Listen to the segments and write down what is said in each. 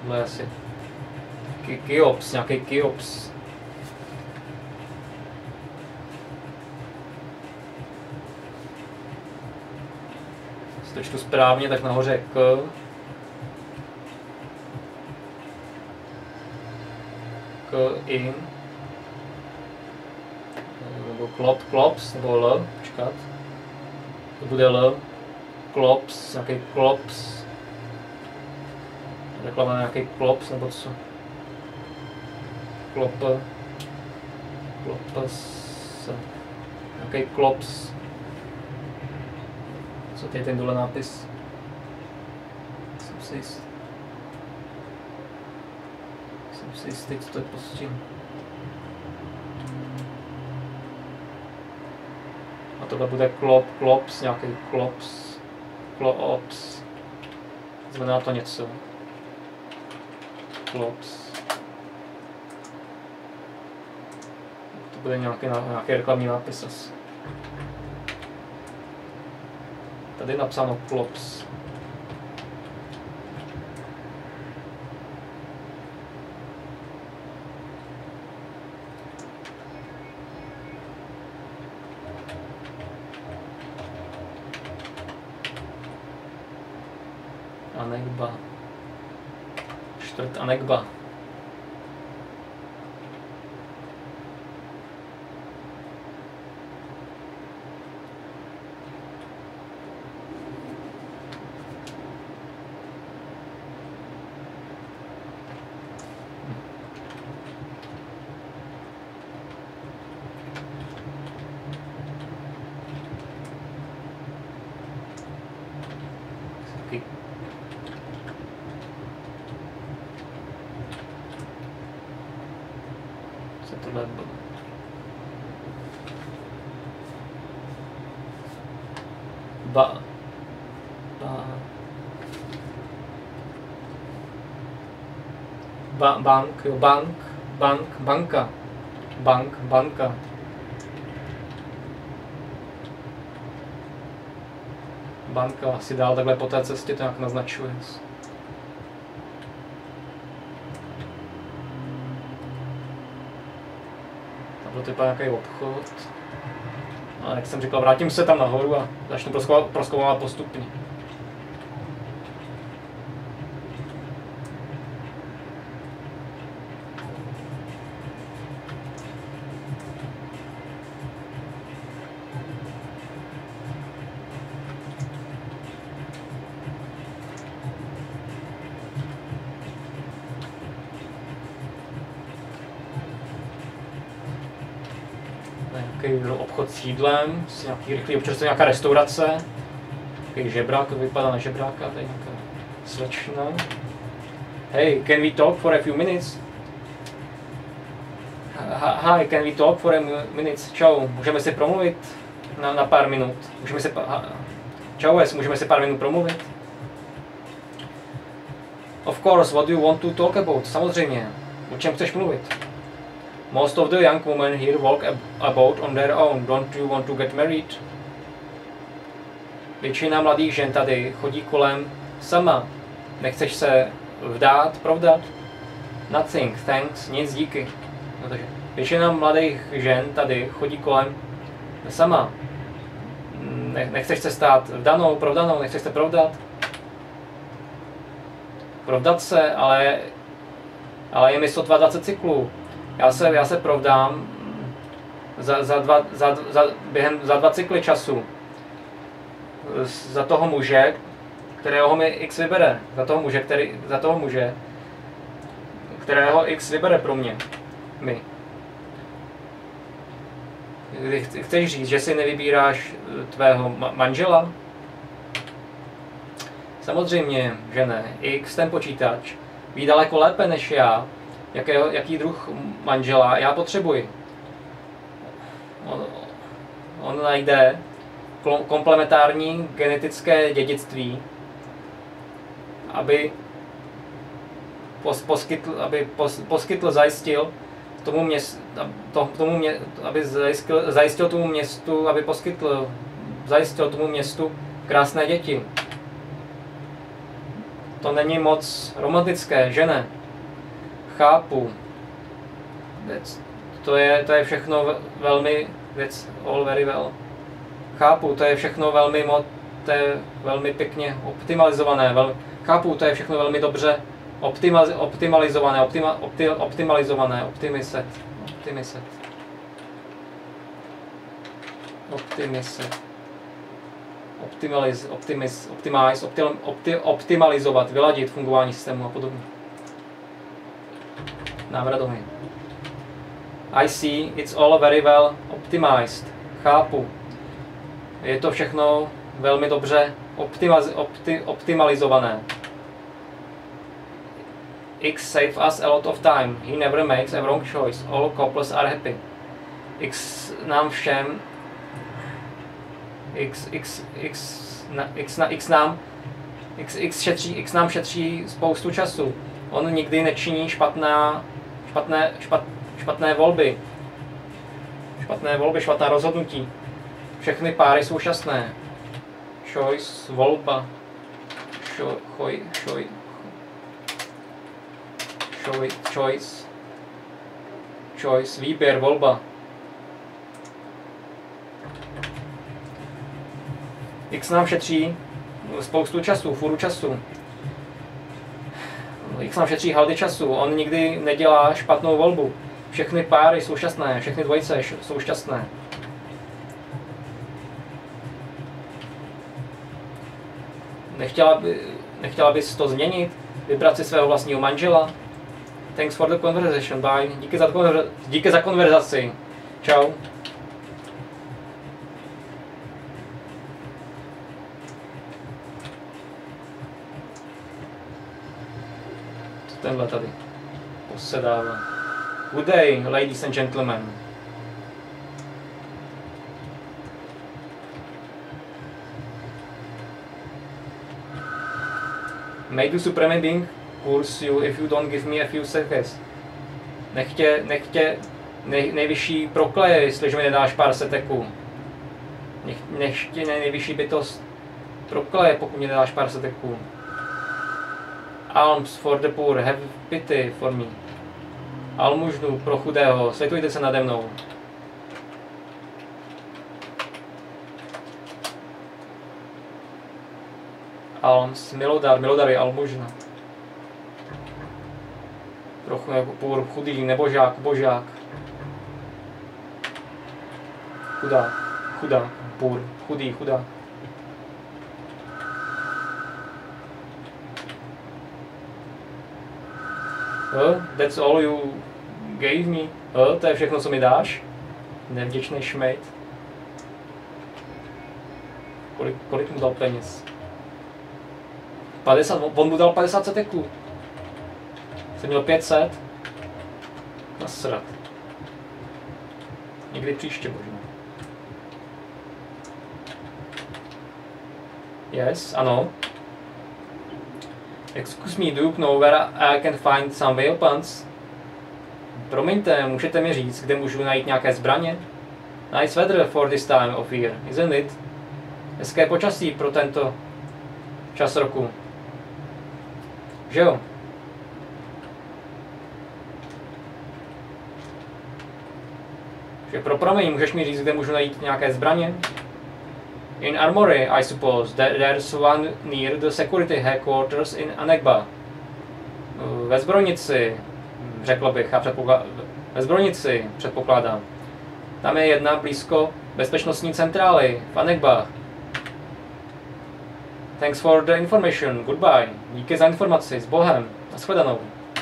Tohle je asi Kiops, nějaký Kiops. Když to čtu správně, tak nahoře je in. Nebo klops, nebo L, počkat. To bude L. Klops, nějaký klops. Reklama na nějaký klops, nebo co? Klops. Nějaký klops. Co tady ten dole nápis? Jsem si jistý, co to je postím. A tohle bude klops, nějaký klops. Znamená to něco. Klops. To bude nějaký reklamní nápis asi. Tady je napsáno klops. Anekba. Čtvrt Anekba. Banka. Banka asi dál takhle po té cestě to nějak naznačuje. Tam to vypadá nějaký obchod. A jak jsem říkal, vrátím se tam nahoru a začnu prozkoumávat postupně. Obchod s jídlem, nějaký rychlý občerstvení, nějaká restaurace, takový žebrák, to vypadá na žebráka, tady nějaká slečna. Hey, can we talk for a few minutes? Hi, can we talk for a minutes? Čau, můžeme si promluvit na pár minut? Čau, můžeme si pár minut promluvit? Of course, what do you want to talk about? Samozřejmě, o čem chceš mluvit? Most of the young women here walk about on their own. Don't you want to get married? Většina mladých žen tady chodí kolem sama. Nechceš se provdat? Nothing, thanks, nic díky. No, takže většina mladých žen tady chodí kolem sama. Nechceš se stát provdanou, nechceš se provdat? Provdat se, ale je mi sotva 20 cyklů. Já se provdám za 2 cykly času. Za toho muže, kterého mi X vybere. Za toho muže, kterého X vybere pro mě. My. Chceš říct, že si nevybíráš tvého manžela? Samozřejmě, že ne. X, ten počítač, ví daleko lépe než já, jaký druh manžela já potřebuji. On najde komplementární genetické dědictví, aby zajistil tomu městu, aby zajistil tomu městu krásné děti. to není moc romantické, že ne? Chápu. To je všechno velmi, that's all very well. Chápu, to je všechno to je velmi pěkně optimalizované. Chápu, to je všechno velmi dobře optimalizované, optimalizovat, vyladit fungování systému a podobně. Návrat domy. I see, it's all very well optimized. Chápu. Je to všechno velmi dobře optimalizované. X save us a lot of time. He never makes a wrong choice. All couples are happy. X nám všem X nám šetří spoustu času. On nikdy nečiní špatné volby. Špatná rozhodnutí. Všechny páry jsou šťastné. Choice, volba. Choice, výběr, volba. X nám šetří spoustu času, fůru času. X nám šetří haldy času, on nikdy nedělá špatnou volbu. Všechny páry jsou šťastné, všechny dvojice jsou šťastné. Nechtěla bys to změnit? Vybrat si svého vlastního manžela? Thanks for the conversation, bye. Díky za konverzaci. Čau. Tenhle tady posedává. Good day, ladies and gentlemen. May the Supreme Being curse you if you don't give me a few seconds. Nechtě nejvyšší prokleje, jestliže mi nedáš pár seteků. Nechtě nejvyšší bytost prokleje, pokud mi nedáš pár seteků. Alms for the poor, have pity for me. Almužnu pro chudého, světujte se nade mnou. Alms, milodary, almužna. Trochu jako poor, chudý, nebožák, božák. Chudák, poor, chudý, chudák. That's all you gave me. To je všechno, co mi dáš? Nevděčný šmejt. Kolik mu dal peněz? 50, on mu dal 50 seteků. Jsem měl 500. Nasrat. Někdy příště možná. Yes, ano. Excuse me, do you know where I can find some weapons? Promiňte, můžete mi říct, kde můžu najít nějaké zbraně? Nice weather for this time of year, isn't it? Hezké počasí pro tento čas roku. Že jo? Že pro promiň, můžeš mi říct, kde můžu najít nějaké zbraně? In Armory, I suppose. There's one near the security headquarters in Anegba. Ve zbrojnici, řekl bych, ve zbrojnici, předpokládám. Tam je jedna blízko bezpečnostní centrály v Anegba. Thanks for the information. Goodbye. Díky za informaci. S Bohem. Nashledanou.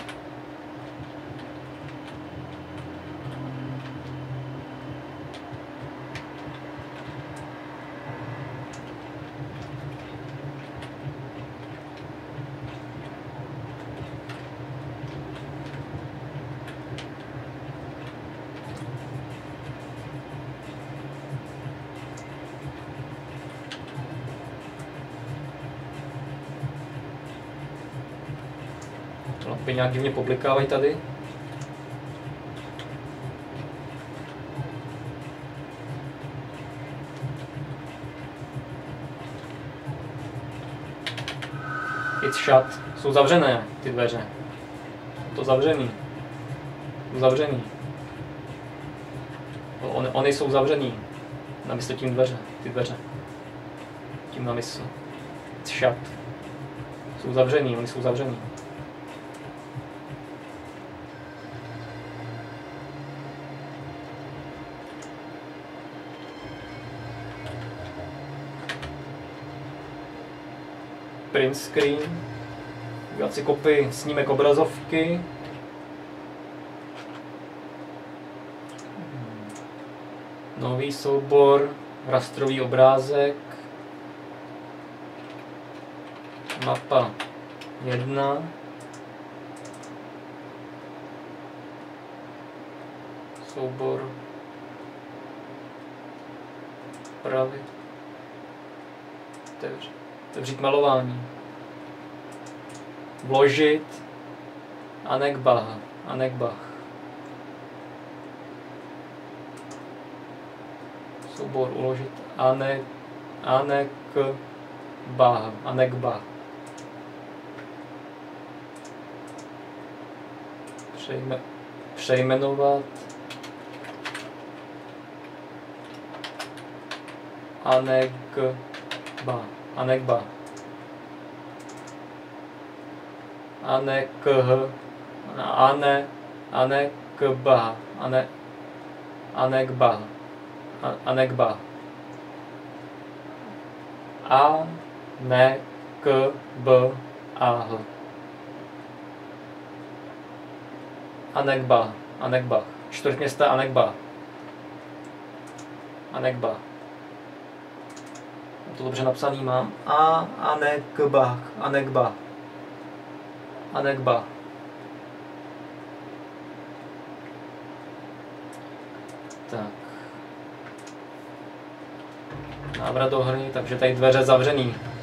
Lampy nějak divně poblikávají tady. It's shut. Jsou zavřené ty dveře. To zavřený. Zavřený. Ony jsou zavřený. Namysl tím dveře. Ty dveře. Tím namysl. It's shut. Jsou zavřený, oni jsou zavřený. Print screen, udělat si kopii, snímek obrazovky. Nový soubor, rastrový obrázek. Mapa 1. Soubor pravy. Otevřít malování. Vložit Anekbach. Soubor uložit Anekbach. Přejmenovat Anekbach. Anekbach. Čtvrtměsto Anekbach. To dobře napsaný mám. Anekbach. Tak. Návrat do hry, takže tady dveře zavřený.